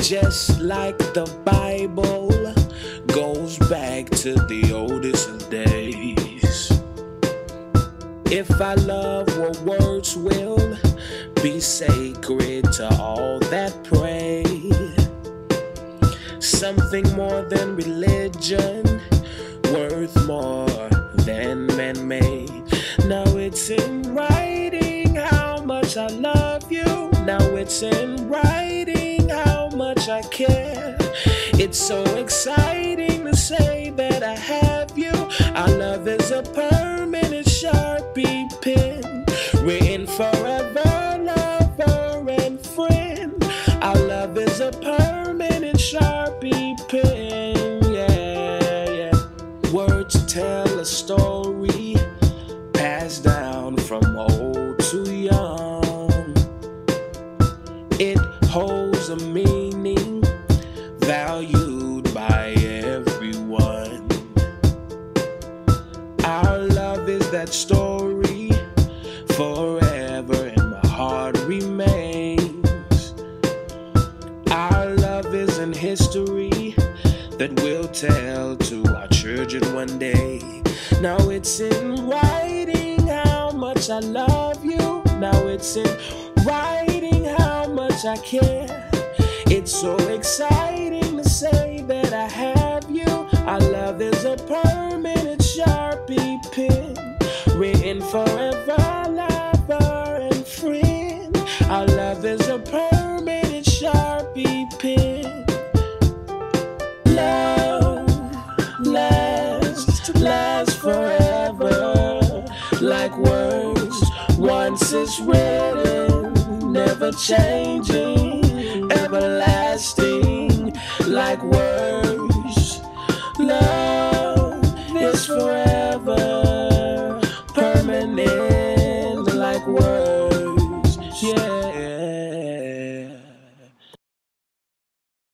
Just like the Bible goes back to the oldest of days. If our love were words, will be sacred to all that pray. Something more than religion, worth more than man-made. Now it's in writing how much I love you. Now it's in writing how much I care. It's so exciting to say that I have you. Our love is a permanent Sharpie pen, written forever, lover and friend. Our love is a permanent Sharpie pen, yeah, yeah. Words tell a story, passed down from old to young. It holds a meaning, valued by everyone. Our love is that story, forever in my heart remains. Our love is an history that we'll tell to our children one day. Now it's in writing how much I love you. Now it's in writing how much I care. It's so exciting to say that I have you. Our love is a permanent Sharpie pen, written forever, lover and friend. Our love is a permanent Sharpie pen. Love lasts forever, like words once it's written, never changing, everlasting, like words